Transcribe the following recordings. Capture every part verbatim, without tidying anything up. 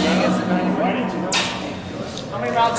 How many rounds?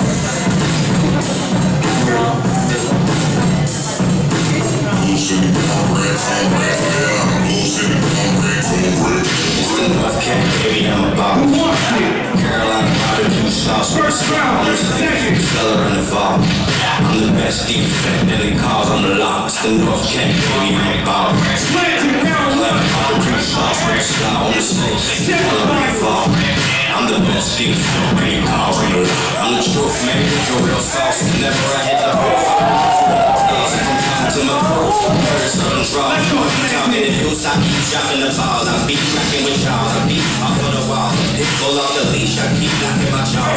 Baby, I'm about Carolina barbecue sauce. First round, second, color in the fall. I'm the best defect that it calls on the lock. It's the North Cape, baby, I'm about Carolina barbecue sauce. First round, on the snake, color in the fall. I'm the best defect that it calls on the lock. I'm the truth, man, the real sauce. Never I hit the roof. To my proof, first on the draw. Top in the hills, I keep dropping the balls. I be cracking with y'all, I be off on the wall. Hit pull off the leash, I keep knocking my jaws.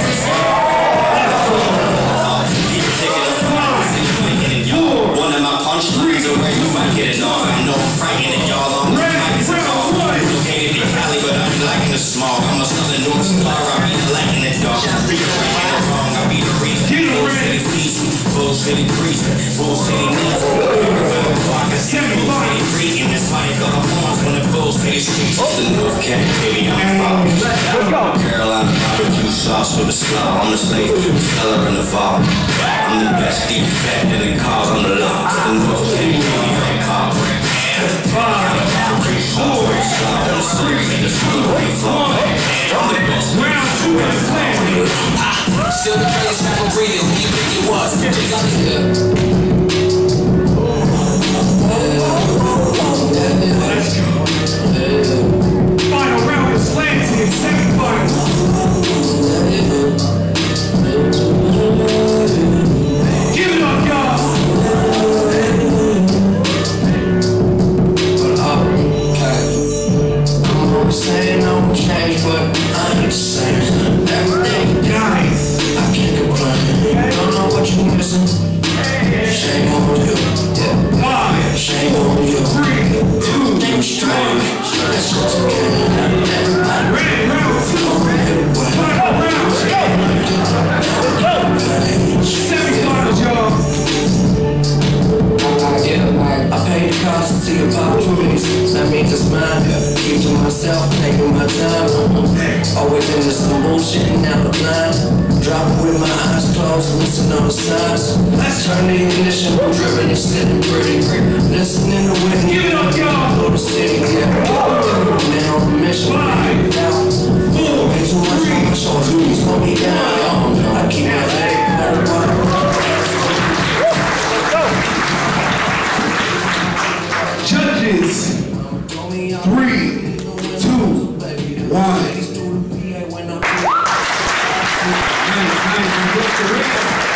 Keep taking the fall, see you making it, y'all. One of my punchlines away, you might get it off. I know I'm frightening y'all on the mic is a call. Located in Cali, but I'm liking the small. I'm a southern North Star, I be liking it, dog. I be right and wrong, I be the reason. Bull City feast, Bull City priest, Bull City knees. In this fight, got a horns when the bulls pay streets. It's the North Cape, baby, I'm about Carolina barbecue sauce with a slaw on the slate, color in the fall. I'm the best defect that it calls on the lock. It's the North Cape, baby, I'm about barbecue sauce with a slaw on the slate, color in the fall. I'm the best defect that it calls on the lock. Still the place, not for real, who you think it was? They got me good. Final round is Slanty, second final. Give it up, y'all. I'm saying no change, but I ain't the same. Everything nice. I can't complain. Don't know what you missing. Shame on you. Yeah. Shame on you. Three, two, Damn straight. That's what you can. Everybody ready, round two. Final round, go. Semi-finals, y'all. I paid the cost to see the opportunities. That means it's mine. Keep to myself, taking my time. Always into some bullshit and out the blind. Driving with my eyes closed, listen on the signs. Let's turn the ignition, we're driven and sitting pretty. Listening to Whitney. Give it up, y'all. Go to city, yeah. Man on a mission. Five, four, ain't too much on my shoulders. You slow me down. I keep my head. Judges, three, two, one.